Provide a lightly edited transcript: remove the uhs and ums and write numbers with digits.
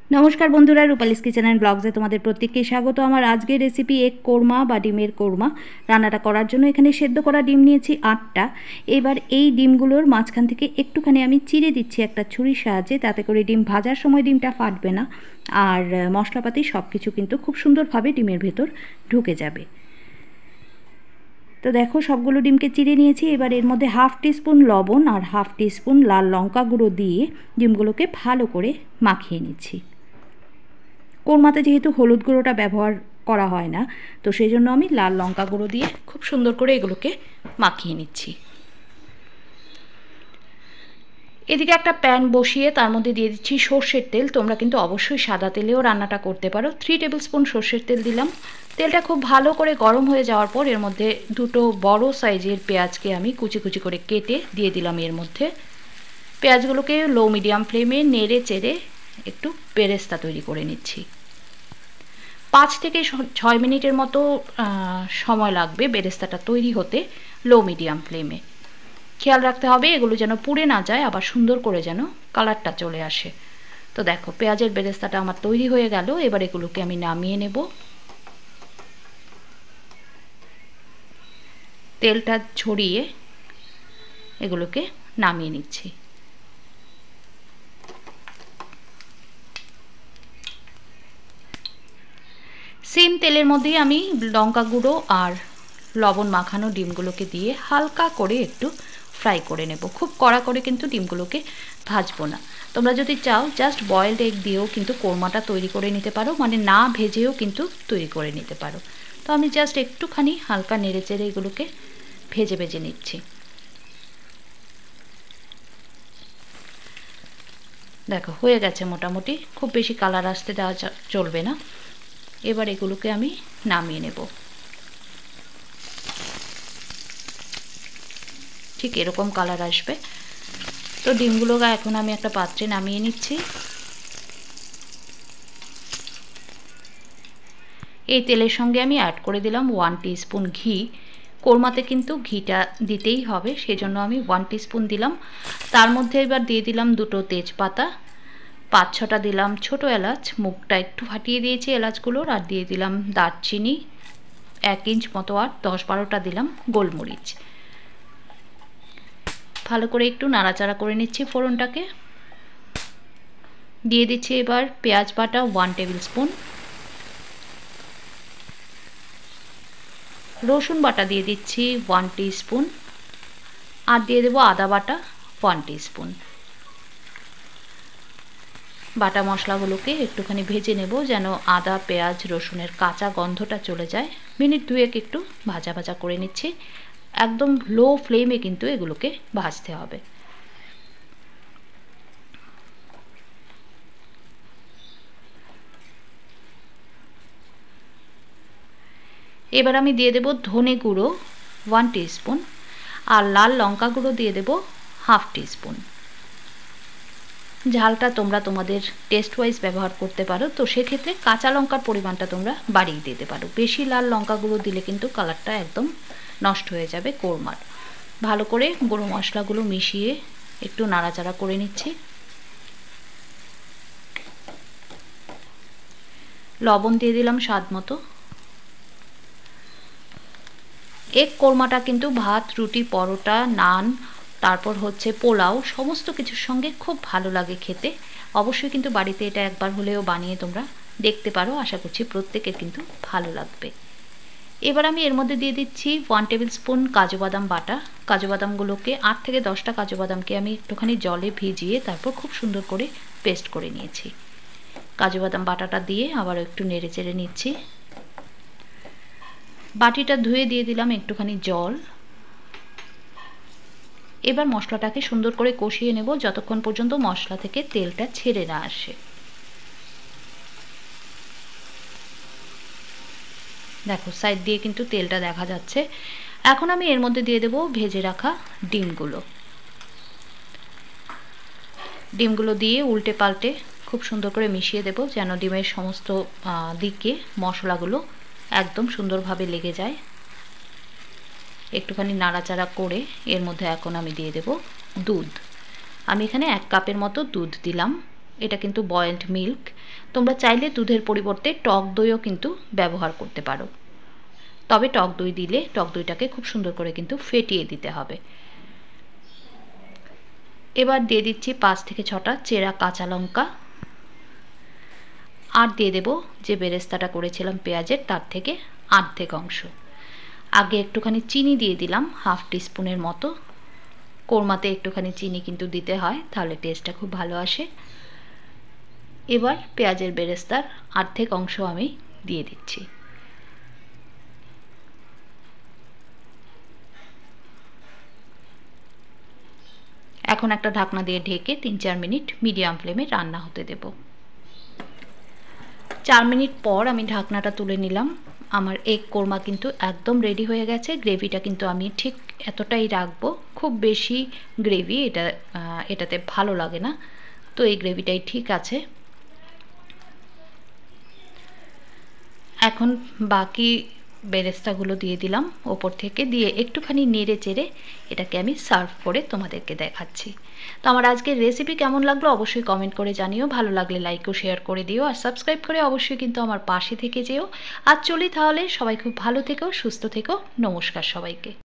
নমস্কার বন্ধুরা, রূপালিস kitchen and ব্লগসে তোমাদের প্রত্যেককে স্বাগত। আমার আজকের রেসিপি এগ কোরমা বা ডিমের কোরমা। রান্নাটা করার জন্য এখানে সেদ্ধ করা ডিম নিয়েছি 8টা। এবার এই ডিমগুলোর মাঝখান থেকে একটুখানি আমি চিড়ে দিচ্ছি একটা ছুরির সাহায্যে, তাতে করে ডিম ভাজার সময় ডিমটা ফাটবে না, আর মশলাপাতি সব কিছু কিন্তু খুব সুন্দরভাবে ডিমের ভেতর ঢুকে যাবে। তো দেখো, সবগুলো ডিমকে চিড়ে নিয়েছি। এবার এর মধ্যে হাফ টিস্পুন লবণ আর হাফ টিস্পুন লাল লঙ্কা গুঁড়ো দিয়ে ডিমগুলোকে ভালো করে মাখিয়ে নিচ্ছি। কোরমাতে যেহেতু হলুদ গুঁড়োটা ব্যবহার করা হয় না, তো সেই জন্য আমি লাল লঙ্কা গুঁড়ো দিয়ে খুব সুন্দর করে এগুলোকে মাখিয়ে নিচ্ছি। এদিকে একটা প্যান বসিয়ে তার মধ্যে দিয়ে দিচ্ছি সর্ষের তেল। তোমরা কিন্তু অবশ্যই সাদা তেলেও রান্নাটা করতে পারো। 3 টেবিল স্পুন সর্ষের তেল দিলাম। তেলটা খুব ভালো করে গরম হয়ে যাওয়ার পর এর মধ্যে দুটো বড় সাইজের পেঁয়াজকে আমি কুচি কুচি করে কেটে দিয়ে দিলাম। এর মধ্যে পেঁয়াজগুলোকে লো মিডিয়াম ফ্লেমে নেড়ে চেড়ে একটু বেরেস্তা তৈরি করে নিচ্ছি। 5 থেকে 6 মিনিটের মতো সময় লাগবে বেরেস্তাটা তৈরি হতে, লো মিডিয়াম ফ্লেমে। খেয়াল রাখতে হবে এগুলো যেন পুড়ে না যায়, আবার সুন্দর করে যেন কালারটা চলে আসে। তো দেখো, পেঁয়াজের বেরেস্তাটা আমার তৈরি হয়ে গেল। এবার এগুলোকে আমি নামিয়ে নেব। তেলটা ছড়িয়ে এগুলোকে নামিয়ে নিচ্ছি। সেম তেলের মধ্যেই আমি লঙ্কা গুঁড়ো আর লবণ মাখানো ডিমগুলোকে দিয়ে হালকা করে একটু ফ্রাই করে নেব। খুব কড়া করে কিন্তু ডিমগুলোকে ভাজবো না। তোমরা যদি চাও জাস্ট বয়েলড এগ দিয়েও কিন্তু কোরমাটা তৈরি করে নিতে পারো, মানে না ভেজেও কিন্তু তৈরি করে নিতে পারো। তো আমি জাস্ট একটুখানি হালকা নেড়ে চেড়ে এগুলোকে ভেজে ভেজে নিচ্ছি। দেখো, হয়ে গেছে মোটামুটি, খুব বেশি কালার আসতে দেওয়া চলবে না। এবার এগুলোকে আমি নামিয়ে নেব। ঠিক এরকম কালার আসবে। তো ডিমগুলোকে এখন আমি একটা পাত্রে নামিয়ে নিচ্ছি। এই তেলের সঙ্গে আমি অ্যাড করে দিলাম 1 টিস্পুন ঘি। কোরমাতে কিন্তু ঘিটা দিতেই হবে, সেজন্য আমি 1 টিস্পুন দিলাম। তার মধ্যে এবার দিয়ে দিলাম দুটো তেজপাতা, 5-6টা দিলাম ছোটো এলাচ, মুখটা একটু ফাটিয়ে দিয়েছি এলাচগুলোর, আর দিয়ে দিলাম দারচিনি 1 ইঞ্চ মতো, আর 10-12টা দিলাম গোলমরিচ। ভালো করে একটু নাড়াচাড়া করে নিচ্ছি ফোড়নটাকে। দিয়ে দিচ্ছি এবার পেঁয়াজ বাটা 1 টেবিল স্পুন, রসুন বাটা দিয়ে দিচ্ছি 1 টিস্পুন, আর দিয়ে দেবো আদা বাটা 1 টিস্পুন। বাটা মশলাগুলোকে একটুখানি ভেজে নেব, যেন আদা পেঁয়াজ রসুনের কাঁচা গন্ধটা চলে যায়। মিনিট 2 একটু ভাজা ভাজা করে নিচ্ছি। একদম লো ফ্লেমে কিন্তু এগুলোকে ভাজতে হবে। এবার আমি দিয়ে দেব ধনে গুঁড়ো 1 টিস্পুন, আর লাল লঙ্কা গুঁড়ো দিয়ে দেব হাফ টিস্পুন। ঝালটা তোমরা তোমাদের টেস্ট ওয়াইজ ব্যবহার করতে পারো, তো সেক্ষেত্রে কাঁচা লঙ্কার পরিমাণটা তোমরা বাড়িয়ে দিতে পারো। বেশি লাল লঙ্কা গুঁড়ো দিলে কিন্তু কালারটা একদম নষ্ট হয়ে যাবে কোরমার। ভালো করে গুঁড়ো মশলাগুলো মিশিয়ে একটু নাড়াচাড়া করে নিচ্ছি। লবণ দিয়ে দিলাম স্বাদ মতো। এগ কোরমাটা কিন্তু ভাত, রুটি, পরোটা, নান, তারপর হচ্ছে পোলাও, সমস্ত কিছুর সঙ্গে খুব ভালো লাগে খেতে। অবশ্যই কিন্তু বাড়িতে এটা একবার হলেও বানিয়ে তোমরা দেখতে পারো। আশা করছি প্রত্যেকের কিন্তু ভালো লাগবে। এবার আমি এর মধ্যে দিয়ে দিচ্ছি 1 টেবিল স্পুন কাজু বাদাম বাটা। কাজু বাদামগুলোকে 8 থেকে 10টা কাজু বাদামকে আমি একটুখানি জলে ভিজিয়ে তারপর খুব সুন্দর করে পেস্ট করে নিয়েছি। কাজু বাদাম বাটাটা দিয়ে আবার একটু নেড়ে চেড়ে নিচ্ছি। বাটিটা ধুয়ে দিয়ে দিলাম একটুখানি জল। এবার মশলাটাকে সুন্দর করে কষিয়ে নেব যতক্ষণ পর্যন্ত মশলা থেকে তেলটা ছেড়ে না আসে। দেখো, সাইড দিয়ে কিন্তু তেলটা দেখা যাচ্ছে। এখন আমি এর মধ্যে দিয়ে দেব ভেজে রাখা ডিমগুলো দিয়ে উল্টে পাল্টে খুব সুন্দর করে মিশিয়ে দেব, যেন ডিমের সমস্ত দিকে মশলাগুলো একদম সুন্দরভাবে লেগে যায়। একটুখানি নাড়াচাড়া করে এর মধ্যে এখন আমি দিয়ে দেব দুধ। আমি এখানে 1 কাপের মতো দুধ দিলাম। এটা কিন্তু বয়েলড মিল্ক। তোমরা চাইলে দুধের পরিবর্তে টক দইও কিন্তু ব্যবহার করতে পারো, তবে টক দই দিলে টক দইটাকে খুব সুন্দর করে কিন্তু ফেটিয়ে দিতে হবে। এবার দিয়ে দিচ্ছি 5 থেকে 6টা চেরা কাঁচা লঙ্কা, আর দিয়ে দেব যে বেরেস্তাটা করেছিলাম পেঁয়াজের তার থেকে অর্ধেক অংশ। আগে একটুখানি চিনি দিয়ে দিলাম, হাফ টিস্পুনের মতো। কোরমাতে একটুখানি চিনি কিন্তু দিতে হয়, তাহলে টেস্টটা খুব ভালো আসে। এবার পেঁয়াজের বেরেস্তার অর্ধেক অংশ আমি দিয়ে দিচ্ছি। এখন একটা ঢাকনা দিয়ে ঢেকে 3-4 মিনিট মিডিয়াম ফ্লেমে রান্না হতে দেব। 4 মিনিট পর আমি ঢাকনাটা তুলে নিলাম। আমার এগ কোরমা কিন্তু একদম রেডি হয়ে গেছে। গ্রেভিটা কিন্তু আমি ঠিক এতটাই রাখবো, খুব বেশি গ্রেভি এটাতে ভালো লাগে না, তো এই গ্রেভিটাই ঠিক আছে। এখন বাকি বেরেস্তাগুলো দিয়ে দিলাম ওপর থেকে, দিয়ে একটুখানি নেড়ে চেড়ে এটাকে আমি সার্ভ করে তোমাদেরকে দেখাচ্ছি। তো আমার আজকের রেসিপি কেমন লাগলো অবশ্যই কমেন্ট করে জানিও, ভালো লাগলে লাইক ও শেয়ার করে দিও, আর সাবস্ক্রাইব করে অবশ্যই কিন্তু আমার পাশে থেকে যেও। আজ চলি তাহলে, সবাই খুব ভালো থেকো, সুস্থ থেকো, নমস্কার সবাইকে।